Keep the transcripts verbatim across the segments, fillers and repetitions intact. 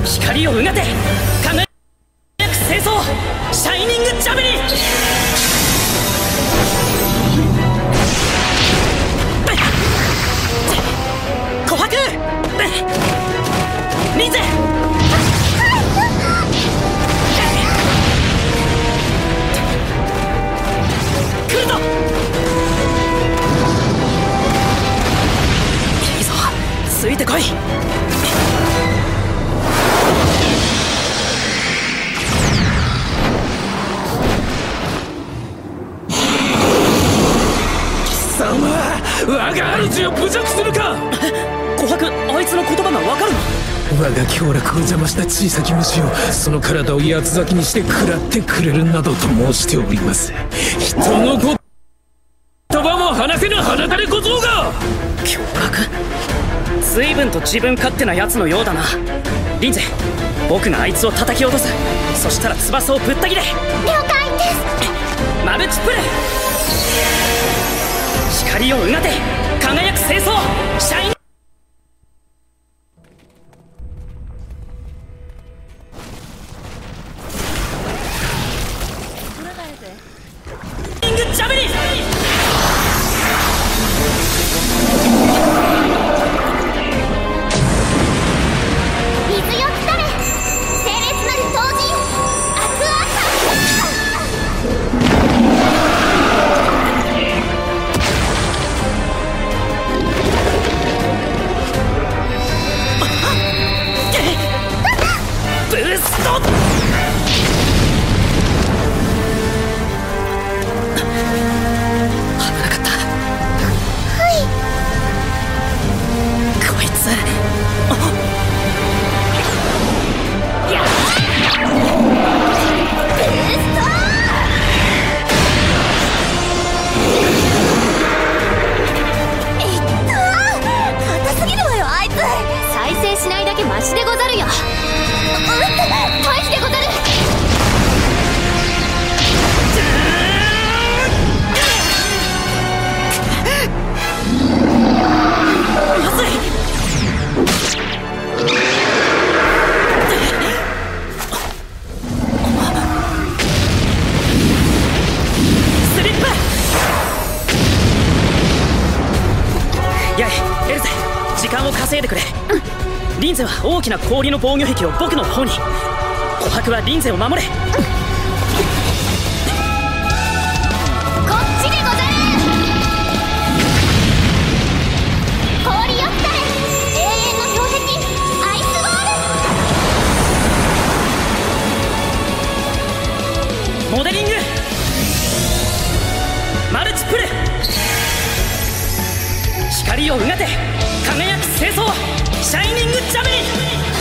光をうがて輝く清掃シャイニングジャベリン。琥珀リンゼ来るぞ。いいぞ、ついてこい。 貴様、我が主を侮辱するか。 琥珀、あいつの言葉がわかるの？ 我が凶楽を邪魔した小さき虫をその体を八つ裂きにして食らってくれるなどと申しております。人の言葉も話せぬ鼻垂れ小僧が。 凶楽？随分と自分勝手なやつのようだな。リンゼ、僕があいつを叩き落とす。そしたら翼をぶった切れ。了解です。 マルチプレイ。光をうがて輝く清掃シャイン。ジャベリン。 水よ来たれ。整列なる当人アクアーブースト。 マシでござるよ。大事でござる。 まずい。スリップ。やいエルゼ、時間を稼いでくれ。うん。リンゼは大きな氷の防御壁を僕の方に。琥珀はリンゼを守れ。うん、こっちでござる。氷よったれ。永遠の氷壁アイスボール。 モデリングマルチプル。光をうがて輝く清掃シャイニングジャベリン。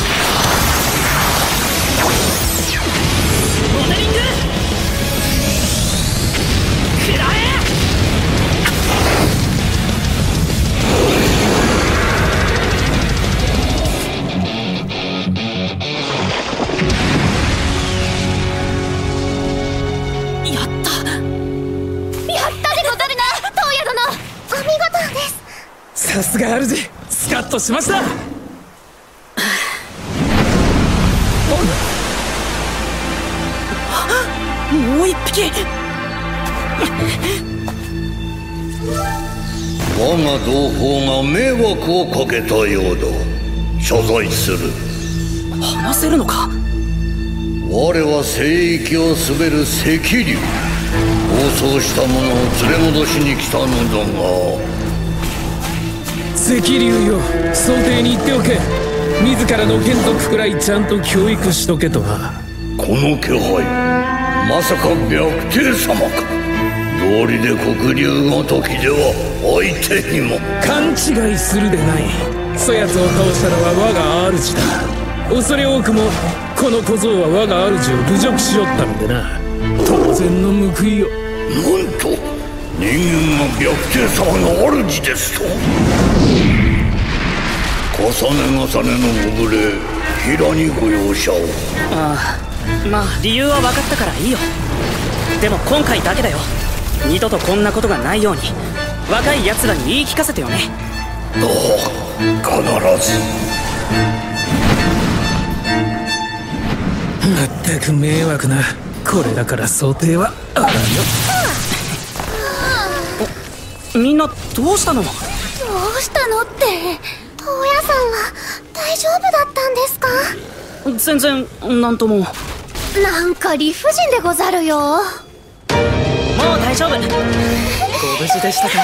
モデリングくらえ。やったやったでござるな、東野殿。お見事です。 さすが主、スカッとしました。 もう一匹。 我が同胞が迷惑をかけたようだ。謝罪する。 話せるのか。 我は聖域を滑る赤竜。暴走した者を連れ戻しに来たのだが。 赤竜よ、想定に言っておけ。自らの眷属くらいちゃんと教育しとけとな。 この気配、まさか白帝様か。道理で黒竜ごときでは相手にも。 勘違いするでない。そやつを倒したのは我が主だ。恐れ多くもこの小僧は我が主を侮辱しよったのでな。当然の報いよ。 なんと人間が白帝様の主ですと。重ね重ねのご無礼、平にご容赦を。 ああ、まあ理由は分かったからいいよ。でも今回だけだよ。二度とこんなことがないように若い奴らに言い聞かせてよね。 ああ、必ず。 まったく迷惑な。これだから想定はあらよ。 みんなどうしたの？ どうしたのって、大家さんは大丈夫だったんですか？ 全然なんとも。 なんか理不尽でござるよ。 もう大丈夫。ご無事でしたか。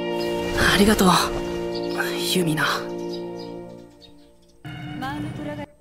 ありがとうユミナ。